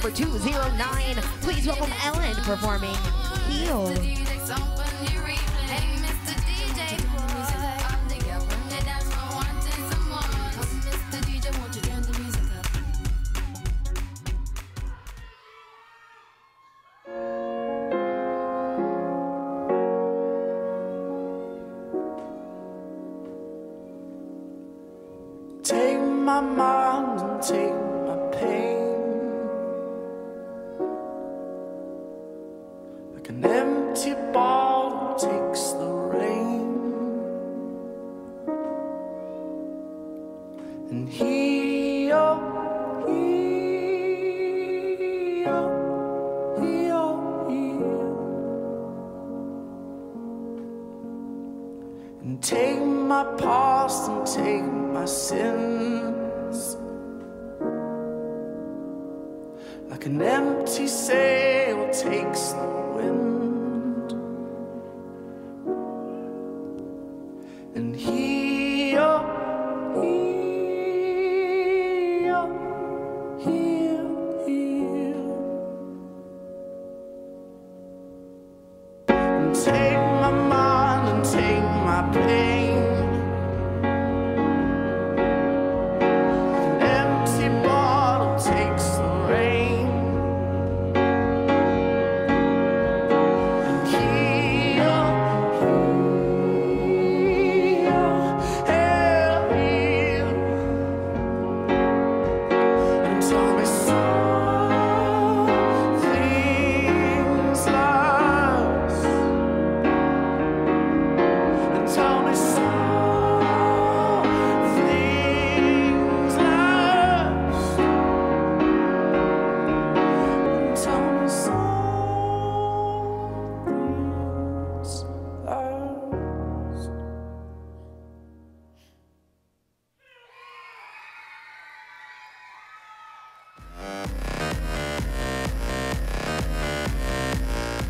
number 209. Please welcome Ellen performing Heal. Take my mind and take my pain, like an empty bottle takes the rain, and heal, heal, heal, heal, and take my past and take my sins, like an empty sail takes the wind,